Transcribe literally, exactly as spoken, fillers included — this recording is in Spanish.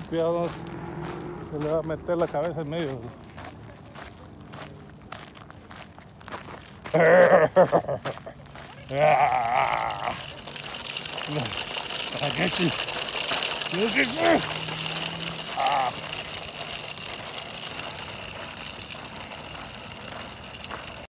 Cuidado, se le va a meter la cabeza en medio. ¡Ah!